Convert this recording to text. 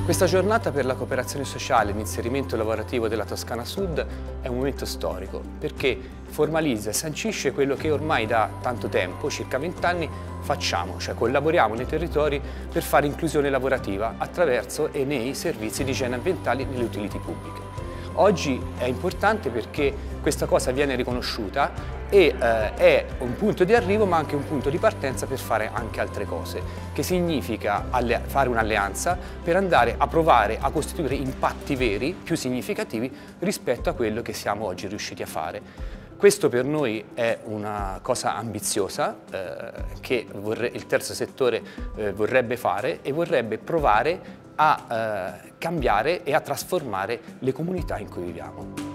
Questa giornata per la cooperazione sociale e l'inserimento lavorativo della Toscana Sud è un momento storico perché formalizza e sancisce quello che ormai da tanto tempo, circa 20 anni, facciamo, cioè collaboriamo nei territori per fare inclusione lavorativa attraverso e nei servizi di igiene ambientale nelle utility pubbliche. Oggi è importante perché questa cosa viene riconosciuta e è un punto di arrivo ma anche un punto di partenza per fare anche altre cose, che significa fare un'alleanza per andare a provare a costituire impatti veri, più significativi rispetto a quello che siamo oggi riusciti a fare. Questo per noi è una cosa ambiziosa che il terzo settore vorrebbe fare e vorrebbe provare a cambiare e a trasformare le comunità in cui viviamo.